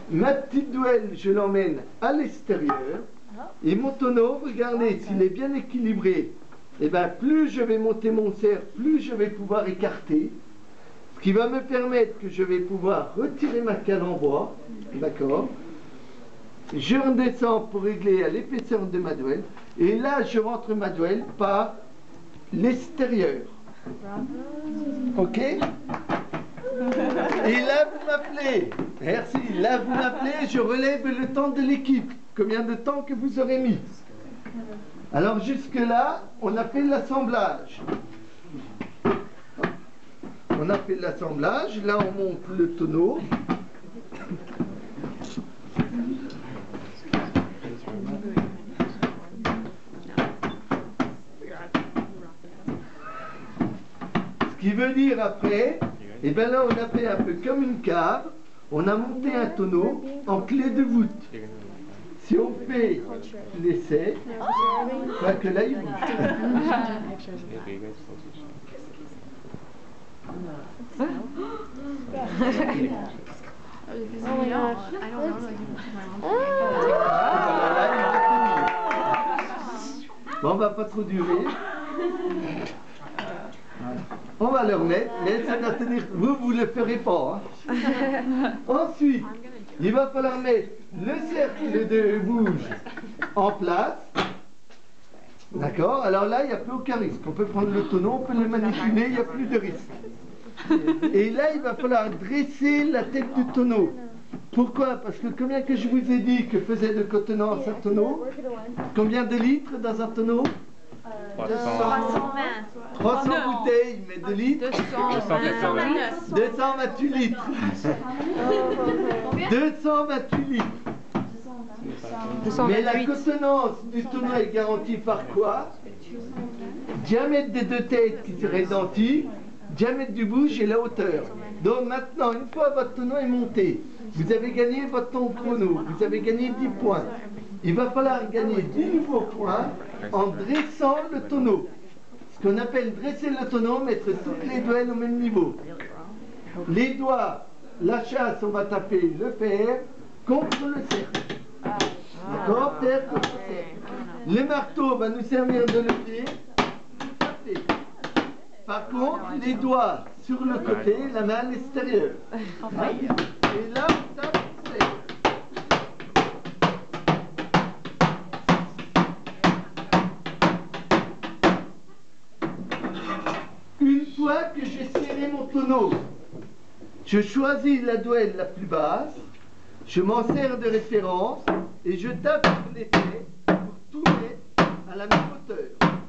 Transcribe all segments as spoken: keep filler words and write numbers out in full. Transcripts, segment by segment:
Ma petite douelle, je l'emmène à l'extérieur. Et mon tonneau, regardez, s'il est bien équilibré, et ben plus je vais monter mon cerf, plus je vais pouvoir écarter. Ce qui va me permettre que je vais pouvoir retirer ma cale en bois. D'accord? Je redescends pour régler à l'épaisseur de ma douelle. Et là, je rentre ma douelle par l'extérieur. Ok? Et là, vous m'appelez. Merci. Là, vous m'appelez, je relève le temps de l'équipe. Combien de temps que vous aurez mis? Alors, jusque-là, on a fait l'assemblage. On a fait l'assemblage. Là, on monte le tonneau. Ce qui veut dire après, et bien là, on a fait un peu comme une cave. On a monté un tonneau en clé de voûte. Si on fait l'essai, pas que là il bouge. Bon, on va pas trop durer. On va le remettre, mais ça doit tenir. Vous, vous le ferez pas. Hein. Ensuite, il va falloir mettre le cercle de bouge en place. D'accord? Alors là, il n'y a plus aucun risque. On peut prendre le tonneau, on peut le manipuler, il n'y a plus de risque. Et là, il va falloir dresser la tête du tonneau. Pourquoi? Parce que combien que je vous ai dit que faisait de contenance un tonneau? Combien de litres dans un tonneau? trois cents bouteilles, mais de litres? deux cent vingt-huit litres. deux cent vingt-huit litres. Mais la contenance du tonneau est garantie par quoi? Diamètre des deux têtes qui seraient identiques, diamètre du bouge et la hauteur. Donc maintenant, une fois votre tonneau est monté, vous avez gagné votre temps chrono, vous avez gagné dix points. Il va falloir gagner dix nouveaux points en dressant le tonneau. Ce qu'on appelle dresser le tonneau, mettre toutes les douelles au même niveau. Les doigts, la chasse, on va taper le fer contre le cercle. D'accord? Fer contre le cercle. Le marteau va nous servir de levier. Taper. Par contre, les doigts sur le côté, la main à l'extérieur. Et là, on tape le cercle. Une fois que j'ai serré mon tonneau, je choisis la douelle la plus basse, je m'en sers de référence et je tape sur les traits pour tourner à la même hauteur.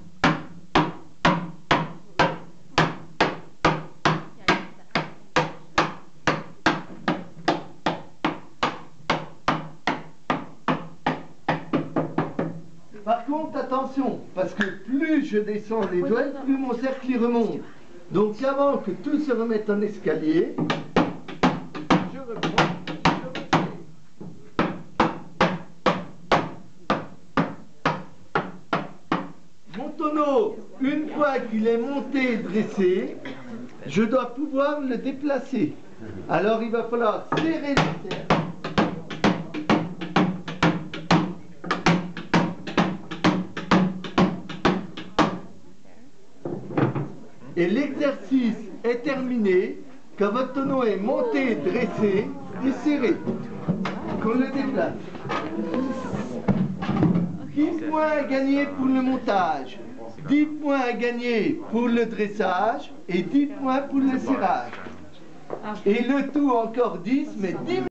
Par contre, attention, parce que plus je descends les douelles, plus mon cercle y remonte. Donc avant que tout se remette en escalier, je reprends, je resserre. Mon tonneau, une fois qu'il est monté et dressé, je dois pouvoir le déplacer. Alors il va falloir serrer le cercle. Et l'exercice est terminé quand votre tonneau est monté, dressé et serré. Qu'on le déplace. dix points à gagner pour le montage, dix points à gagner pour le dressage et dix points pour le serrage. Et le tout encore dix, mais dix